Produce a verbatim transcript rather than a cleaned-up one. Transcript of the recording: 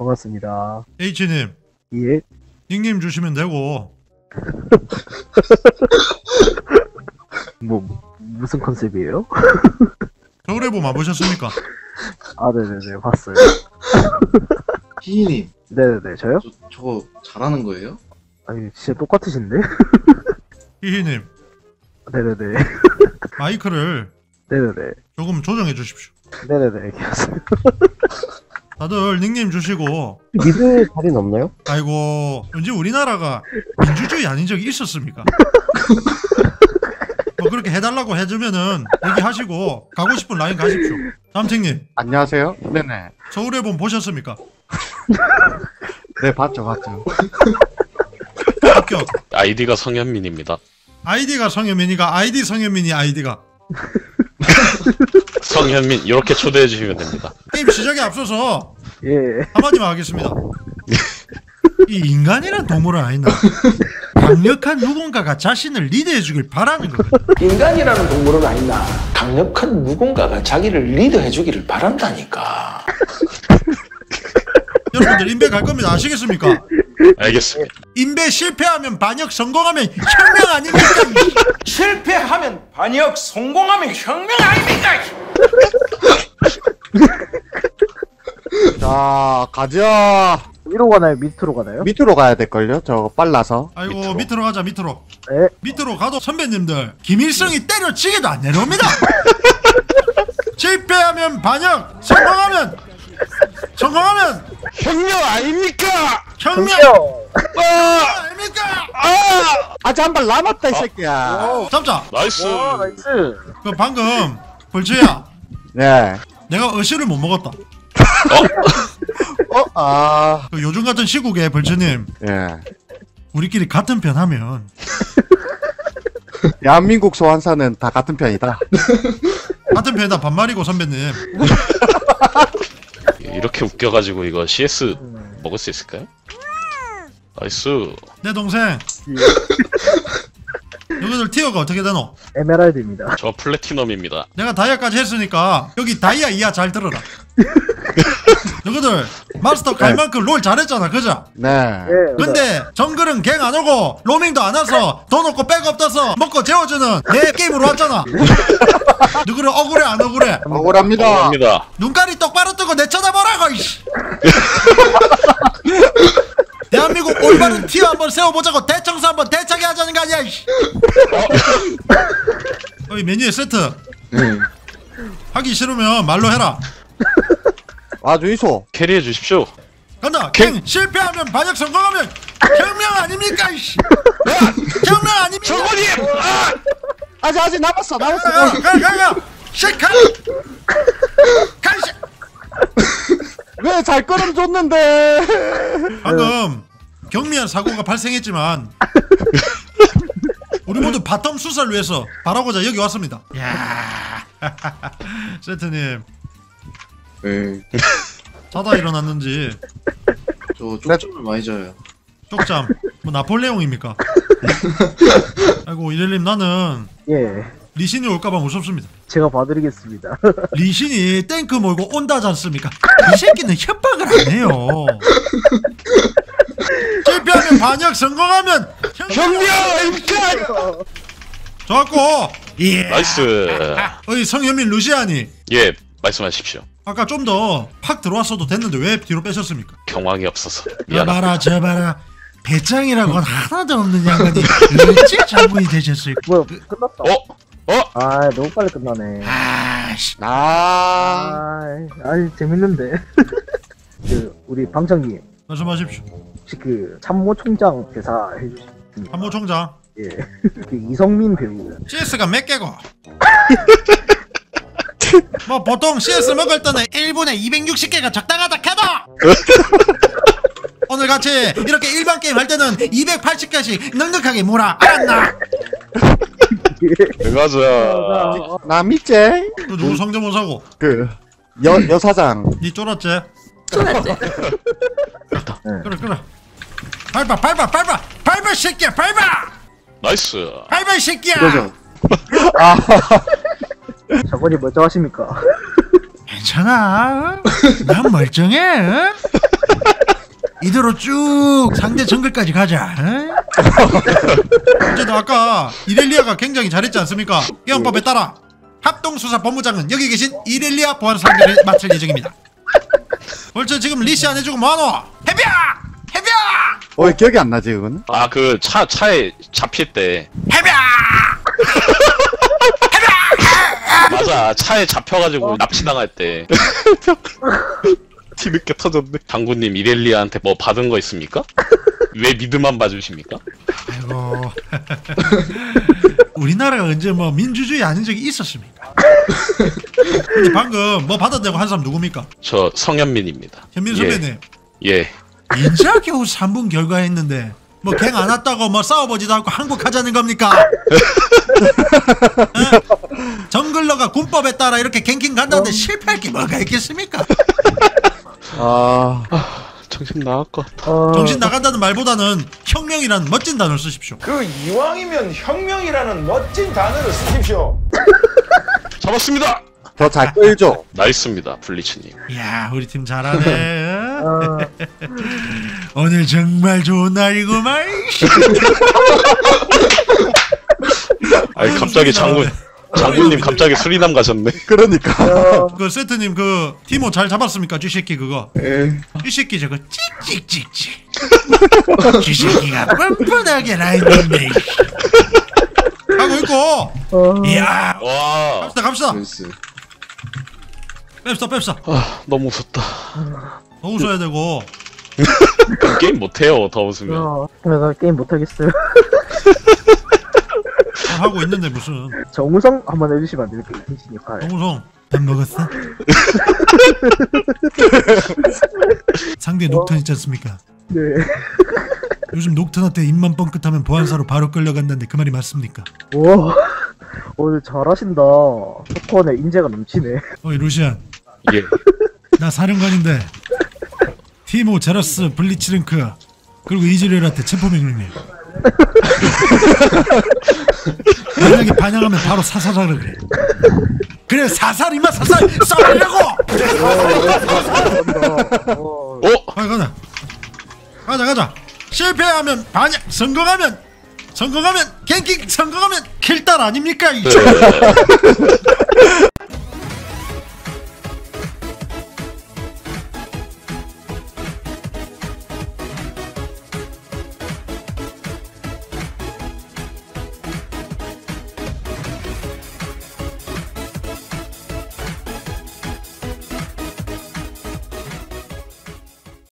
반갑습니다. H님. 예. 닉네임 주시면 되고. 뭐 무슨 컨셉이에요? 서울의 봄 안 보셨습니까? 아 네네네 봤어요. 희희님. 네네네 저요? 저, 저거 잘하는 거예요? 아니 진짜 똑같으신데? 희희님. 네네네. 마이크를 네네네. 조금 조정해 주십시오. 네네네 알겠습니다. 다들 닉네임 주시고. 미드 자리는 없나요? 아이고 언제 우리나라가 민주주의 아닌 적이 있었습니까? 뭐 그렇게 해달라고 해주면은 얘기하시고 가고 싶은 라인 가십시오. 남택님. 안녕하세요. 네네. 서울의 봄 보셨습니까? 네 봤죠 봤죠. 합격. 아이디가 성현민입니다. 아이디가 성현민이가 아이디 성현민이 아이디가 성현민 이렇게 초대해 주시면 됩니다. 게임 시작에 앞서서 예. 한마디만 하겠습니다. 이 인간이란 동물은 아니다. 강력한 누군가가 자신을 리드해 주길 바라는 거거든. 인간이라는 동물은 아니다. 강력한 누군가가 자기를 리드해 주기를 바란다니까. 여러분들 인베 갈 겁니다. 아시겠습니까? 알겠습니다. 인베 실패하면 반역, 성공하면 혁명 아닙니까? 실패하면 반역, 성공하면 혁명 아닙니까? 자 가자. 위로 가나요? 밑으로 가나요? 밑으로 가야 될걸요? 저거 빨라서. 아이고 밑으로. 밑으로 가자 밑으로. 네. 밑으로 가도 선배님들 김일성이 때려치기도 안 내려옵니다. 실패하면 반역, 성공하면 성공하면 혁명 아닙니까? 혁명 아! 아닙니까? 아! 아직 한 발 남았다 이 새끼야. 잡자. 나이스. 와 나이스. 그 방금 벌초야 네. 내가 어시를 못 먹었다. 어? 아. 그 요즘 같은 시국에 벌초님 예. 우리끼리 같은 편 하면 대한민국 소환사는 다 같은 편이다. 같은 편이다 반말이고 선배님. 이렇게 웃겨가지고 이거 씨에스 먹을 수 있을까요? 나이스. 내 동생 너희들 티어가 어떻게 되노? 에메랄드입니다. 저 플래티넘입니다. 내가 다이아까지 했으니까 여기 다이아 이하 잘 들어라. 너희들 마스터 갈 만큼 롤 잘했잖아 그죠? 네. 예. 근데 정글은 갱 안 오고 로밍도 안 와서 돈 없고 백업 떠서 먹고 재워주는 내 게임으로 왔잖아. 누구를 억울해 안 억울해? 억울합니다. 감사합니다. 눈깔이 똑바로 뜨고 내 쳐다보라고 이씨. 대한민국 올바른 티어 한번 세워보자고 대청소 한번 대차게 하자는 거 아니야 이씨. 어이 메뉴에 세트 네. 하기 싫으면 말로 해라. 아주 이소. 캐리해 주십시오. 간다. 갱 실패하면 반역 성공하면 혁명 아닙니까 이씨. 혁명 아닙니까? 저거님. 아! 아직 아직 남았어 남았어. 가가가 쉐카 간시. 왜 잘 끌어 줬는데? 방금 경미한 사고가 발생했지만 우리 모두 바텀 수사를 위해서 바라고자 여기 왔습니다. 야 세트님 네. 자다 일어났는지 저 쪽잠을 많이 자요. 쪽잠 뭐 나폴레옹입니까? 아이고 이렐님 나는 예. 리신이 올까봐 무섭습니다. 제가 봐드리겠습니다. 리신이 탱크 몰고 온다지 않습니까? 이 새끼는 협박을 안 해요. 실패하면 반역, 성공하면 혁명! 좋았고. 예. 나이스. 어이 성현민 루시아니. 예, 말씀하십시오. 아까 좀 더 팍 들어왔어도 됐는데 왜 뒤로 빼셨습니까? 경황이 없어서 저 미안합니다. 봐라 저 봐라 배짱이라고는 하나도 없는 양반이 일찍 자문이 되셨어요. 뭐야 끝났다. 어? 어? 아 너무 빨리 끝나네. 아씨. 아. 아, 아니 재밌는데. 그 우리 방장님 말씀하십시오. 혹시 그 참모총장 대사 해주십니까? 한모총장. 예. 그 이성민 배우. 씨에스가 몇 개고? 뭐 보통 씨에스 먹을 때는 일 분에 이백육십 개가 적당하다 캐도 오늘 같이 이렇게 일반 게임 할 때는 이백팔십 개씩 넉넉하게 몰아 알았나? 맞아. 나 믿지? 너 누구 성대모사 사고? 그 여 여사장. 니 쫄았지? 쫄았지? 그래 그래 밟아 밟아 밟아 밟아 새끼야 밟아 나이스. 밟아 이 새끼야. 그러죠. 아. 저번이 멀쩡하십니까? 괜찮아. 난 멀쩡해. 어? 이대로 쭉 상대 정글까지 가자. 어? 어쨌든 아까 이렐리아가 굉장히 잘했지 않습니까? 예언법에 따라 합동수사본부장은 여기 계신 이렐리아 보안 상대를 맡을 예정입니다. 벌써 지금 리시 안 해주고 뭐하노? 해비야! 해비야! 어, 기억이 안 나지, 그거는? 아 그 차 차에 잡힐 때 해비야! 맞아 차에 잡혀가지고 납치당할 때 뒤늦게 터졌네. 당구님 이렐리아한테 뭐 받은 거 있습니까? 왜 미드만 봐주십니까? 아이고 우리나라가 언제 뭐 민주주의 아닌 적이 있었습니까? 근데 방금 뭐 받았다고 한 사람 누굽니까? 저 성현민입니다. 현민 선배님 예. 인자 겨우 삼 분 결과했는데 뭐 갱 안 왔다고 뭐 싸워보지도 않고 항복하자는 겁니까? 어? 정글러가 군법에 따라 이렇게 갱킹 간다는데 실패할 게 뭐가 있겠습니까? 아, 정신 나갈 것 같아. 어, 정신 나간다는 말보다는 혁명이라는 멋진 단어를 쓰십시오. 그 이왕이면 혁명이라는 멋진 단어를 쓰십시오. 잡았습니다. 더 잘 끌죠? 나이스입니다 블리츠님. 이야 우리 팀 잘하네. 어? 어, 오늘 정말 좋은 날이구만. 아니 갑자기 장군 장군님 갑자기 수리남 가셨네. 그러니까. 어, 그 세트님 그 티모 잘 잡았습니까? 쥐새끼 그거. 예. 쥐새끼 저거 찍찍찍찍. 쥐새끼가 뻔뻔하게 라인 있네. 하고 있고. 어, 이야 와 갑시다 갑시다. 나이스. 뺍시다 뺍시다. 아, 너무 웃었다. 더 웃어야 되고. 게임 못해요 더 웃으면. 어, 내가 게임 못하겠어요. 잘 하고 있는데 무슨. 정우성 한번 해주시면 안 될까요? 당신 역할. 정우성 밥 먹었어? 상대 녹턴 있지 않습니까? 네. 요즘 녹턴한테 입만 뻥끗하면 보안사로 바로 끌려간다는데 그 말이 맞습니까? 와, 오늘 잘하신다. 토콘에 인재가 넘치네. 어이 루시안 예. 나 사령관인데 티모 제러스 블리츠링크 그리고 이즈리얼한테 체포명령해. 만약에 반영하면 바로 사살하라 그래. 그래 사살 이마 사살 쏴버리라고. 어, 어? 빨리 가자 가자 가자. 실패하면 반영, 성공하면 성공하면 갱킹, 성공하면 킬달 아닙니까? 이 네.